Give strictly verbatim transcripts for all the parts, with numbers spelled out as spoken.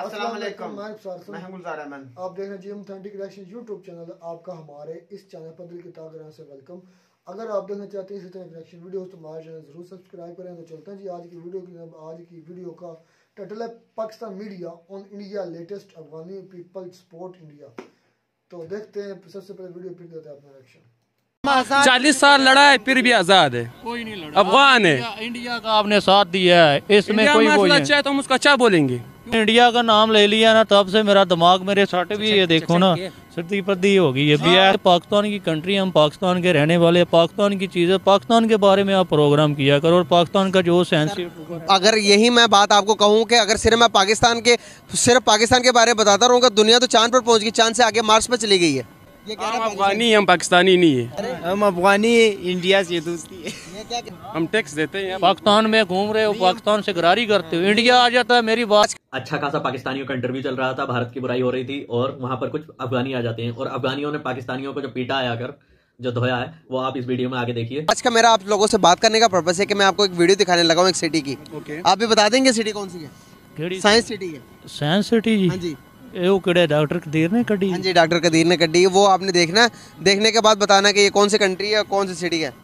अस्सलाम वालेकुम, मैं मैं गुलजार अहमद। आप देख रहे हैं G authentic reaction YouTube channel. आपका हमारे इस चैनल पर दिल की तहे दिल से वेलकम। अगर आप देखना चाहते हैं इसी तरह रिएक्शन वीडियोस तो हमारा चैनल जरूर सब्सक्राइब करें। तो चलते हैं जी आज की वीडियो की। आज की वीडियो का टाइटल है Pakistan media on India latest Afghani people support India. तो देखते हैं सबसे पहले वीडियो फिर देते हैं अपना रिएक्शन। चालीस साल लड़ा है फिर भी आजाद है, कोई नहीं लड़ा। अफगान है। इंडिया का आपने साथ दिया है, इसमें कोई वो नहीं अच्छा है तो हम उसका अच्छा बोलेंगे। इंडिया का नाम ले लिया ना तब से मेरा दिमाग मेरे सट भी ये देखो ना सर्दी पर्दी हो गई है। हाँ। पाकिस्तान की कंट्री, हम पाकिस्तान के रहने वाले, पाकिस्तान की चीज़ें, पाकिस्तान के बारे में आप प्रोग्राम किया करो। और पाकिस्तान का जो सेंसिटिव, अगर यही मैं बात आपको कहूँ कि अगर सिर्फ मैं पाकिस्तान के सिर्फ पाकिस्तान के बारे में बताता रहूँगा, दुनिया तो चांद पर पहुँच गई, चांद से आगे मार्स पर चली गई है। ये हम अफगानी, हम पाकिस्तानी नहीं है। हम अफगानी इंडिया से दोस्ती है। हम टैक्स देते हैं। पाकिस्तान में घूम रहे हो, पाकिस्तान से गरारी करते हो, इंडिया आ जाता है। मेरी बात, अच्छा खासा पाकिस्तानियों का इंटरव्यू चल रहा था, भारत की बुराई हो रही थी और वहां पर कुछ अफगानी आ जाते हैं और अफगानियों ने पाकिस्तानियों को जो पीटा है आकर, जो धोया है, वो आप इस वीडियो में आगे देखिए। आज का मेरा आप लोगों से बात करने का पर्पस है कि मैं आपको एक वीडियो दिखाने लगा हूँ एक सिटी की। okay. आप भी बता देंगे सिटी कौन सी है? साइंस सिटी है। साइंस सिटी जी? हाँ जी। वो कड़े डॉक्टर कदीर ने कड़ी? हाँ जी, डॉक्टर कदीर ने कड़ी। वो आपने देखना है, देखने के बाद बताना कि ये कौन सी कंट्री है, कौन सी सिटी है।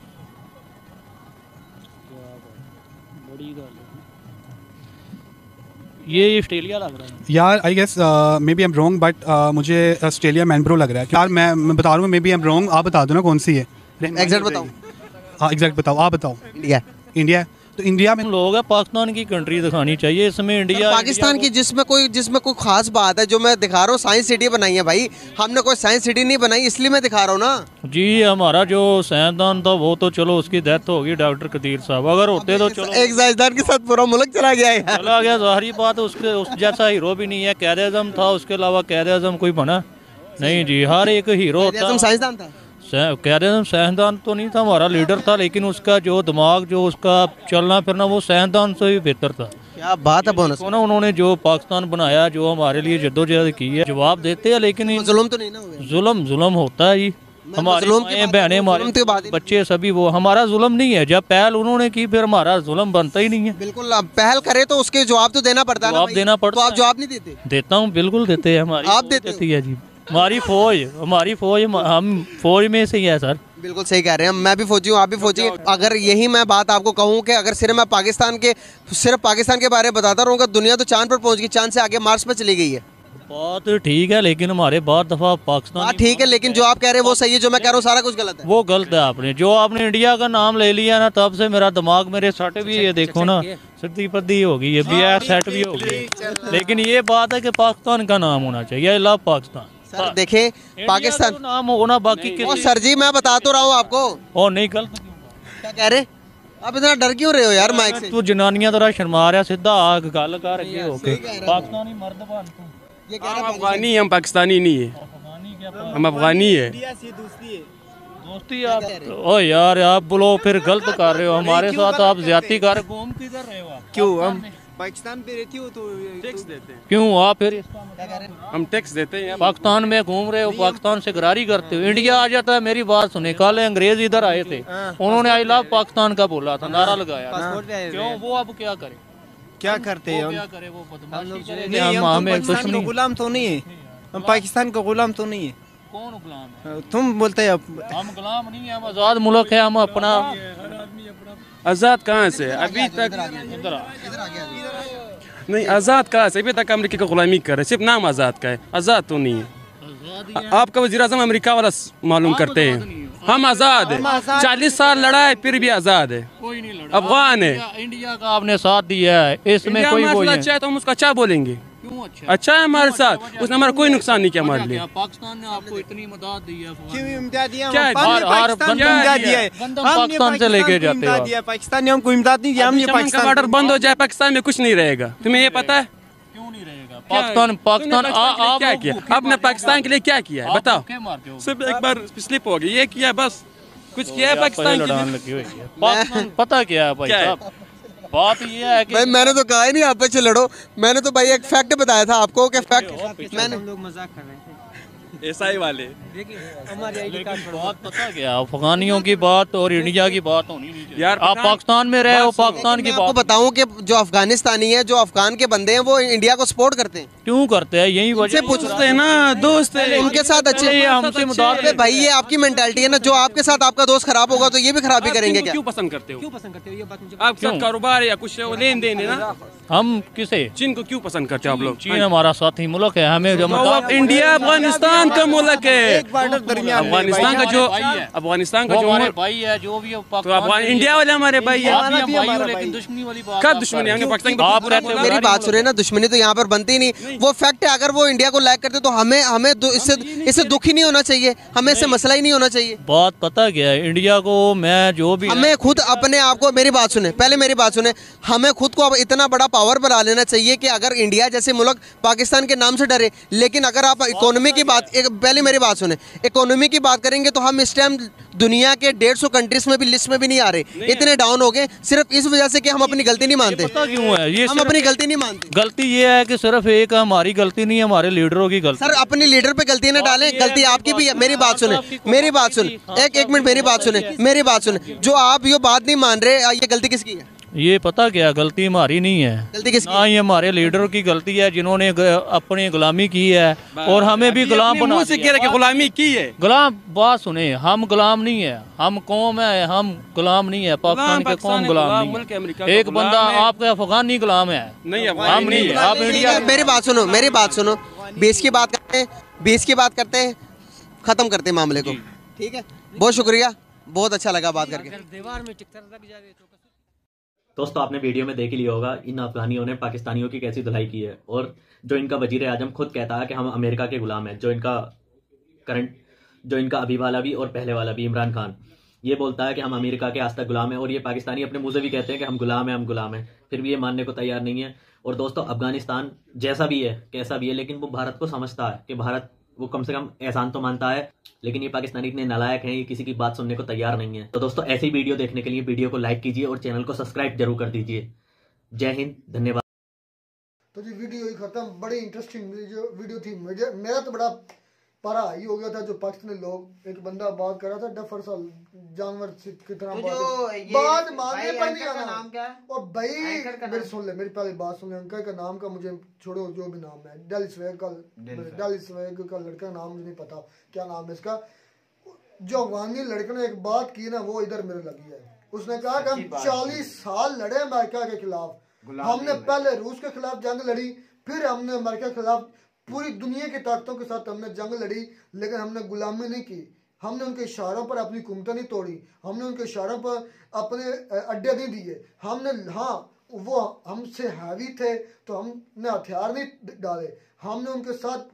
ये ऑस्ट्रेलिया लग रहा है यार। I guess maybe I am wrong but मुझे ऑस्ट्रेलिया मैनब्रो लग रहा है यार। मैं मैं बता रहा हूँ, maybe I am wrong. आप बता दो ना कौन सी है। एग्जैक्ट बताओ। हाँ एग्जैक्ट बताओ, आप बताओ। इंडिया। इंडिया तो इंडिया में लोग है, पाकिस्तान की कंट्री दिखानी चाहिए इसमें। इंडिया पाकिस्तान की जिसमें कोई जिसमें कोई खास बात है जो मैं दिखा रहा हूँ, साइंस सिटी बनाई है भाई। हमने कोई साइंस सिटी नहीं बनाई, इसलिए मैं दिखा रहा हूँ ना जी। हमारा जो साइंसदान था वो तो चलो उसकी डेथ हो गई, डॉक्टर कदीर साहब। अगर होते तो चलो एक साइंसदान के साथ पूरा मुल्क चला गया है। चला गया, जाहिर बात। उसके उस जैसा हीरो भी नहीं है। कैद आज़म था, उसके अलावा कैद आज़म कोई बना नहीं जी। हर एक हीरो होता। साइंसदान था, कैद आज़म साइंसदान तो नहीं था, हमारा लीडर था, लेकिन उसका जो दिमाग, जो उसका चलना फिरना, वो साइंसदान से भी बेहतर था। क्या बात है बोनस। ना उन्होंने जो पाकिस्तान बनाया, जो हमारे लिए जद्दोजहद की है, जवाब देते हैं। लेकिन जुल्म तो नहीं ना हुआ? जुल्म जुल्म होता है जी। हमारे बहने, हमारे बच्चे सभी, वो हमारा जुल्म नहीं है। जब पहल उन्होंने की फिर हमारा जुल्म बनता ही नहीं है। बिल्कुल, अब पहल करे तो उसके जवाब तो देना पड़ता है। जवाब देना पड़ता है। तो आप जवाब नहीं देते? देता हूँ, बिल्कुल देते हैं। हमारी आप देते है जी। हमारी फौज हमारी फौज हम फौज में से ही है सर। बिल्कुल सही कह रहे हैं। मैं भी फौजी हूँ, आप भी फौजी। अगर यही मैं बात आपको कहूँ कि अगर सिर्फ मैं पाकिस्तान के सिर्फ पाकिस्तान के बारे में बताता रहूँगा, दुनिया तो चांद पर पहुँच गई, चांद से आगे मार्स पर चली गई है। बात ठीक है, लेकिन हमारे बाद दफा पाकिस्तान ठीक है, लेकिन जो आप कह रहे हैं वो सही है, जो मैं कह रहा हूँ सारा कुछ गलत है। वो गलत है। आपने जो आपने इंडिया का नाम ले लिया ना तब से मेरा दिमाग मेरे सट भी ये देखो ना सर्दी पर्दी हो गई है, बिया सेट भी हो गई। लेकिन ये बात है कि पाकिस्तान का नाम होना चाहिए। I love Pakistan. सर देखे, पाकिस्तान नाम होना बाकी। और सर जी मैं बता तो रहा हूँ आपको। और नहीं गलत क्या कह रहे? आप इतना डर क्यों रहे हो यार माइक से? तू जनानियां तरह शर्मा रहा, सीधा आग गल कर रही हो के। पाकिस्तानी मर्द बन तू। ये कह रहा हम अफगानी, हम पाकिस्तानी नहीं है। हम अफगानी है। दोस्ती आप ओ यार, आप बोलो फिर गलत कर रहे हो हमारे साथ। आप ज्यादती कर घूम किधर रहे हो आप? क्यों हम पाकिस्तान पे रहती हो तो टैक्स देते हैं। क्यों आप फिर हम टैक्स देते हैं। पाकिस्तान में घूम रहे हो, पाकिस्तान से गरारी करते हो, इंडिया आ जाता है। मेरी बात सुने, कल अंग्रेज इधर आए थे, उन्होंने आई लव पाकिस्तान का बोला था, नारा लगाया। क्यों? वो अब क्या करे? क्या करते हैं? क्या करे वो? हम पाकिस्तान का गुलाम तो नहीं है। हम पाकिस्तान का गुलाम तो नहीं है। कौन गुलाम है? तुम बोलते हैं हम गुलाम नहीं है, हम आजाद मुल्क है। हम अपना आजाद कहाँ से? अभी तक नहीं आजाद कहाँ से? अभी तक अमेरिका का गुलामी कर रहे, सिर्फ नाम आजाद का है, आजाद तो नहीं है। आपका वज़ीर आज़म अमेरिका वाला मालूम करते हैं। हम आजाद है, चालीस साल लड़ा है फिर भी आजाद है। कोई नहीं लड़ा। अफगान है। इंडिया का आपने साथ दिया है, इसमें कोई वो अच्छा है तो हम उसका अच्छा बोलेंगे। क्यों अच्छा? अच्छा है हमारे साथ, उसने हमारा कोई नुकसान नहीं किया हमारे लिए। पाकिस्तान ने आपको इतनी मदद दी है। क्यों इमदाद दिया? क्या पाकिस्तान से लेके जाते हैं। पाकिस्तान ने हमको इमदाद नहीं दिया। हमने पाकिस्तान का बॉर्डर बंद हो जाए, पाकिस्तान में कुछ नहीं रहेगा। तुम्हें ये पता है? क्यों नहीं रहेगा? पाकिस्तान पाकिस्तान क्या किया आपने? पाकिस्तान के लिए क्या किया है बताओ? सिर्फ एक बार स्लिप हो गई, ये किया बस, कुछ किया है पाकिस्तान के लिए? पता क्या है भाई साहब, बात ये है कि भाई मैंने तो कहा ही नहीं आप पे लड़ो। मैंने तो भाई एक फैक्ट बताया था आपको कि फैक्ट मैंने लोग मजाक कर रहे थे। ईसाई वाले। बात पता क्या, अफगानियों की बात और इंडिया की बात होनी नहीं चाहिए यार। आप पाकिस्तान में रहे हो, पाकिस्तान की आपको बताऊं कि जो अफगानिस्तानी है, जो अफगान के बंदे हैं, वो इंडिया को सपोर्ट करते हैं। क्यों करते हैं? यही वजह पूछते हैं ना, दोस्त है उनके साथ अच्छे हमसे मुदात भाई, ये आपकी मेंटालिटी है ना। जो आपके साथ आपका दोस्त खराब होगा तो ये भी खराबी करेंगे क्या? क्यों पसंद करते हो? क्यों पसंद करते हो? ये बात मुझे आपके साथ कारोबार या कुछ लेन देन है ना। हम किसे? चीन को क्यों पसंद करते हो आप लोग? चीन हमारा साथी मुल्क है, हमें जो इंडिया अफगानिस्तान का मुल्क है। अफगानिस्तान का जो अफगानिस्तान का जो हमारे भाई है, जो भी तो इंडिया वाले हमारे भाई है। लेकिन दुश्मनी वाली बात क्या दुश्मनी है? पाकिस्तान मेरी बात सुने ना, दुश्मनी तो यहाँ पर बनती नहीं, वो फैक्ट है। अगर वो इंडिया को लाइक करते तो हमें हमें इससे इससे दुख ही नहीं होना चाहिए, हमें इससे मसला ही नहीं होना चाहिए। बात पता क्या है, इंडिया को मैं जो भी हमें खुद अपने आप को, मेरी बात सुने पहले, मेरी बात सुने हमें खुद को अब इतना बड़ा पावर बना लेना चाहिए कि अगर इंडिया जैसे मुल्क पाकिस्तान के नाम से डरे, लेकिन अगर आप इकोनॉमी की बात, एक पहले मेरी बात सुने, इकोनॉमी की बात करेंगे तो हम इस टाइम दुनिया के डेढ़ सौ कंट्रीज में भी लिस्ट में भी नहीं आ रहे, इतने डाउन हो गए सिर्फ इस वजह से कि हम अपनी गलती नहीं मानते। पता क्यों है ये? हम अपनी गलती नहीं मानते। गलती ये है कि सिर्फ एक हमारी गलती नहीं है, हमारे लीडरों की गलती। सर अपने लीडर पे गलती ना डालें, गलती आपकी भी है। मेरी बात सुने, मेरी बात सुने, एक एक मिनट मेरी बात सुने, मेरी बात सुने। जो आप ये बात नहीं मान रहे, ये गलती किसकी है? ये पता क्या, गलती हमारी नहीं है, गलती किसकी? हाँ, ये हमारे लीडरों की गलती है, जिन्होंने अपनी गुलामी की है और हमें भी गुलाम बना से कह रहे कि गुलामी की है। गुलाम बात सुने, हम गुलाम नहीं है, हम कौम है, हम गुलाम नहीं है। पाकिस्तान के कौम गुलाम नहीं है। एक बंदा आपके अफगानी गुलाम है, नहीं हम नहीं है। आप इंडिया। मेरी बात सुनो, मेरी बात सुनो, बीस की बात करते हैं, बीस की बात करते हैं, खत्म करते हैं मामले को, ठीक है? बहुत शुक्रिया, बहुत अच्छा लगा बात करके। दोस्तों आपने वीडियो में देख ही लिया होगा इन अफगानियों ने पाकिस्तानियों की कैसी धुलाई की है, और जो इनका वजीर आजम खुद कहता है कि हम अमेरिका के गुलाम हैं। जो इनका करंट, जो इनका अभी वाला भी और पहले वाला भी इमरान खान, ये बोलता है कि हम अमेरिका के आज तक गुलाम हैं, और ये पाकिस्तानी अपने मुंह से भी कहते हैं कि हम गुलाम हैं, हम गुलाम हैं, फिर भी ये मानने को तैयार नहीं है। और दोस्तों अफगानिस्तान जैसा भी है, कैसा भी है, लेकिन वो भारत को समझता है कि भारत, वो कम से कम एहसान तो मानता है, लेकिन ये पाकिस्तानी इतने नालायक हैं, ये किसी की बात सुनने को तैयार नहीं है। तो दोस्तों ऐसी वीडियो देखने के लिए वीडियो को लाइक कीजिए और चैनल को सब्सक्राइब जरूर कर दीजिए। जय हिंद, धन्यवाद। तो जी वीडियो ही खत्म। बड़ी इंटरेस्टिंग जो वीडियो थी, मुझे मेरा तो बड़ा पारा ही हो गया था। जो पाकिस्तानी लोग, एक बंदा बात कर रहा था डफर सा जानवर की तरह, बात मानने पर नहीं आना। नाम क्या है? और भाई मेरी सुन ले, मेरी पहले बात सुन ले। अंकल का नाम का मुझे छोड़ो, जो भी नाम है, डेल स्वेग का, डेल स्वेग का लड़का नाम मुझे नहीं पता क्या नाम है इसका। जो अफगानी लड़के ने एक बात की ना, वो इधर मेरे लगी है। उसने कहा कि हम चालीस साल लड़े अमेरिका के खिलाफ, हमने पहले रूस के खिलाफ जंग लड़ी, फिर हमने अमेरिका के खिलाफ पूरी दुनिया की ताकतों के साथ हमने जंग लड़ी, लेकिन हमने गुलामी नहीं की। हमने उनके इशारों पर अपनी हुकूमतें नहीं तोड़ी, हमने उनके इशारों पर अपने अड्डे नहीं दिए। हमने, हाँ वो हमसे हैवी थे तो हमने हथियार नहीं डाले, हमने उनके साथ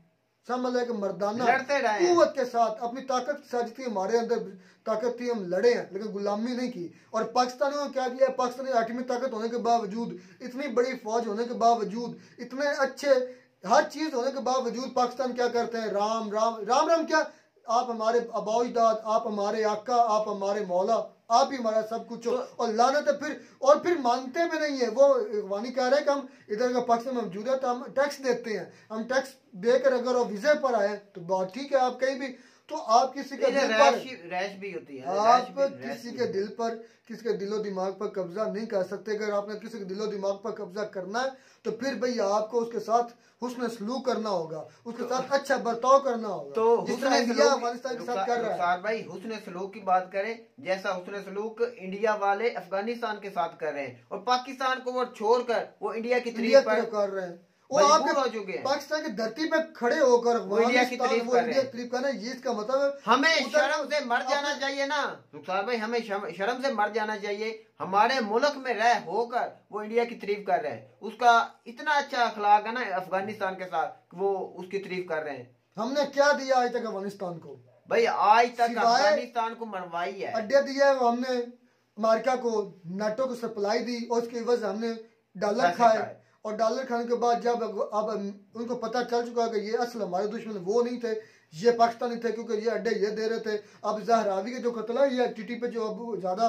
समझ कि मर्दाना कुव्वत के साथ अपनी ताकत के साथ, जितनी हमारे अंदर ताकत थी हम लड़े हैं, लेकिन गुलामी नहीं की। और पाकिस्तानियों ने क्या किया? पाकिस्तानी आठवीं ताकत होने के बावजूद, इतनी बड़ी फौज होने के बावजूद, इतने अच्छे हर चीज होने के बावजूद पाकिस्तान क्या करते हैं? राम राम राम राम क्या? आप हमारे अबाउजदाद, आप हमारे आका, आप हमारे मौला, आप ही हमारा सब कुछ हो। तो, और लानत है फिर, और फिर मानते भी नहीं है। वो वानी कह रहे हैं कि हम इधर का पाकिस्तान में मौजूद है तो हम टैक्स देते हैं, हम टैक्स देकर अगर वो विजे पर आए तो बात ठीक है, आप कहीं भी। तो आप किसी के दिल पर रैश भी होती है, आप किसी के दिल पर, किसी के दिलो दिमाग पर कब्जा नहीं कर सकते। अगर आपने किसी के दिलो दिमाग पर कब्जा करना है तो फिर भैया आपको उसके साथ हुस्न सलूक करना होगा, उसके साथ अच्छा बर्ताव करना होगा। तो जितना इंडिया अफगानिस्तान के साथ कर रहा है। भाई हुस्न सलूक की बात करें, जैसा हुस्न सलूक इंडिया वाले अफगानिस्तान के साथ कर रहे हैं, और पाकिस्तान को वो छोड़कर वो इंडिया की तारीफ कर रहे हैं। वो आपके पाकिस्तान की धरती पे खड़े होकर वो इंडिया की तारीफ कर रहे हैं। तारीफ करना, ये इसका मतलब हमें शर्म से मर जाना चाहिए ना रुखसार भाई, हमें शर्म से मर जाना चाहिए। हमारे मुल्क में रह होकर वो इंडिया की तारीफ कर रहे हैं, उसका इतना अच्छा अखलाक है ना अफगानिस्तान के साथ, वो उसकी तारीफ कर रहे हैं। हमने क्या दिया आज तक अफगानिस्तान को? भाई आज तक अफगानिस्तान को मरवाई है, अड्डे दिया है। हमने अमेरिका को, नाटो को सप्लाई दी, और उसकी वजह हमने डॉलर खाए, और डॉलर खाने के बाद जब अब उनको पता चल चुका कि ये असल हमारे दुश्मन वो नहीं थे, ये पाकिस्तानी थे, क्योंकि ये अड्डे ये दे रहे थे। अब जहरावी के जो कत्ल है, ये टीटी पे जो अब ज्यादा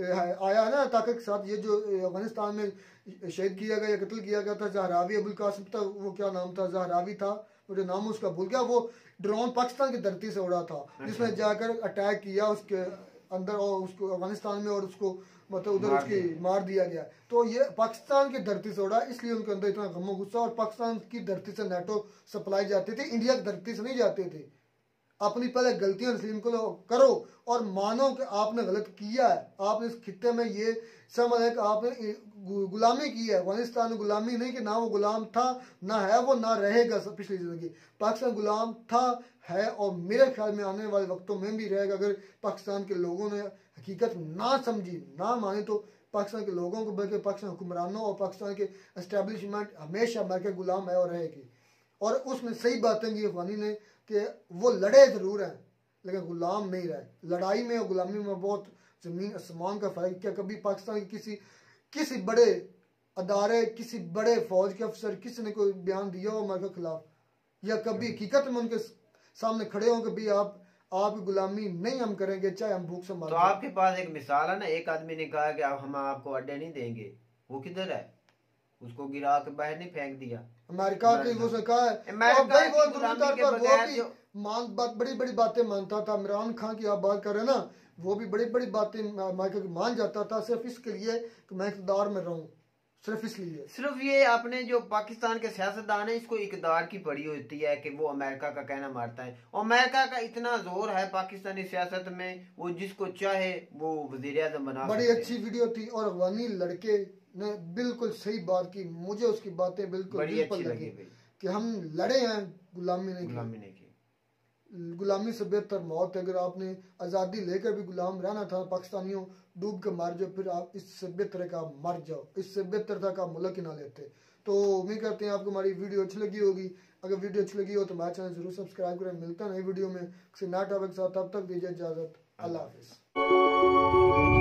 आया है ना ताकत के साथ, ये जो अफगानिस्तान में शहीद किया गया, कत्ल किया गया था जहरावी अबुल कासिम था, वो क्या नाम था, जहरावी था, मुझे नाम उसका भूल गया, वो ड्रोन पाकिस्तान की धरती से उड़ा था, जिसने जाकर अटैक किया उसके अंदर और उसको अफगानिस्तान में, और उसको मतलब उधर उसकी मार दिया गया। तो ये पाकिस्तान की धरती से उड़ा, इसलिए उनके अंदर इतना गमो गुस्सा। और पाकिस्तान की धरती से नेटो सप्लाई जाती थी, इंडिया की धरती से नहीं जाते थे। अपनी पहले गलतियां तस्लीम करो और मानो कि आपने गलत किया है, आपने इस खित्ते में ये समझ है कि आपने गुलामी की है। अफगानिस्तान गुलामी नहीं कि ना वो गुलाम था, ना है वो, ना रहेगा पिछली जिंदगी। पाकिस्तान गुलाम था, है और मेरे ख्याल में आने वाले वक्तों में भी रहेगा। अगर पाकिस्तान के लोगों ने हकीकत ना समझी, ना माने, तो पाकिस्तान के लोगों को बल्कि पाकिस्तान हुक्मरानों और पाकिस्तान के एस्टेब्लिशमेंट हमेशा अमेरिका गुलाम है और रहेगी। और उसने सही बातें की अफगानी ने कि वो लड़े जरूर हैं लेकिन गुलाम नहीं रहे। लड़ाई में और गुलामी में बहुत जमीन आसमान का फर्क। क्या कभी पाकिस्तान की किसी किसी बड़े अदारे, किसी बड़े फौज के अफसर, किसी ने कोई बयान दिया हो अमेरिका के खिलाफ, या कभी हकीकत में उनके सामने खड़े हो कि भाई आप आप गुलामी नहीं हम करेंगे चाहे हम भूख से मार। तो आपके पास एक मिसाल है ना, एक आदमी ने कहा कि हम आपको अड्डे नहीं देंगे, वो किधर है? उसको गिरा के बाहर नहीं फेंक दिया अमेरिका की, उसने कहा है अमेरिका की गुलामी के बगैर जो मान बात बड़ी बड़ी बातें मानता था। इमरान खान की आप बात कर रहे हैं ना, वो भी बड़ी बड़ी बातें अमेरिका की मान जाता था सिर्फ इसके लिए कि मैं इक़्तिदार में रहूं, सिर्फ इसलिए। सिर्फ ये आपने जो पाकिस्तान के सियासतदान है इसको इक़्तिदार की पड़ी होती है कि वो अमेरिका का कहना मारता है। और अमेरिका का इतना जोर है पाकिस्तानी सियासत में, वो जिसको चाहे वो वजीर आज़म बना। बड़ी अच्छी वीडियो थी और अफगानी लड़के ने बिल्कुल सही बात की। मुझे उसकी बातें बिल्कुल दिल पर लगी कि हम लड़े हैं, गुलामी नहीं गुलामी नहीं की। गुलामी से बेहतर मौत है। अगर आपने आज़ादी लेकर भी गुलाम रहना था पाकिस्तानियों, डूब के मर जाओ, फिर आप इससे बेहतर का मर जाओ, इससे बेहतर था का मुल्क ही ना लेते। तो उम्मीद करते हैं आपको हमारी वीडियो अच्छी लगी होगी। अगर वीडियो अच्छी लगी हो तो हमारे चैनल जरूर सब्सक्राइब करें। मिलता है नई वीडियो में किसी नए टॉपिक के साथ, तब तक दीजिए इजाज़त। अल्लाह हाफिज़।